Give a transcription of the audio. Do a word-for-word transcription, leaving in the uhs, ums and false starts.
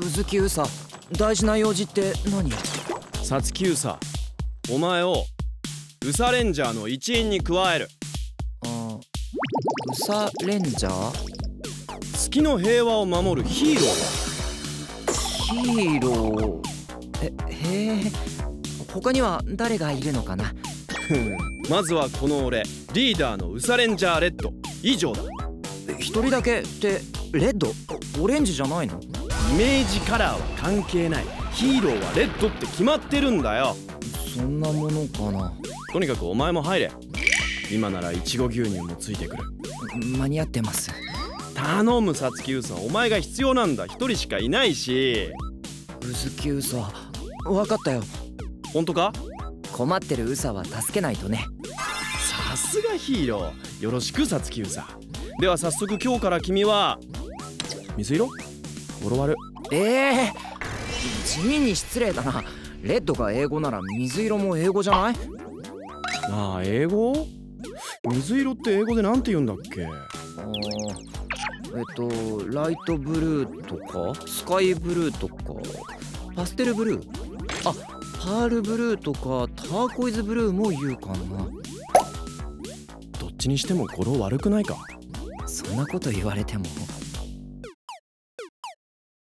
うずきうさ、大事な用事って何？ さつきうさ、お前をウサレンジャーの一員に加える。 あ、うさレンジャー？ 月の平和を守るヒーローヒーロー。え、へえ。他には誰がいるのかな？ だ。まずはこの俺、リーダーのウサレンジャーレッド、以上だ。 一人だけってレッド？オレンジじゃないの？ イメージカラーは関係ない。ヒーローはレッドって決まってるんだよ。 そんなものかな。 とにかくお前も入れ。今ならいちご牛乳もついてくる。 間に合ってます。 頼むさつきうさ、お前が必要なんだ。一人しかいないし。 うずきうさ、分かったよ。 本当か？ 困ってるうさは助けないとね。 さすがヒーロー。よろしくさつきうさ。では早速今日から君は水色？ゴロワル。 ええー、地味に失礼だな。レッドが英語なら水色も英語じゃない？ ああ、英語？水色って英語でなんて言うんだっけ？ あー、えっとライトブルーとかスカイブルーとかパステルブルー、あ、パールブルーとかターコイズブルーも言うかな。 どっちにしても語呂悪くないか？ そんなこと言われても。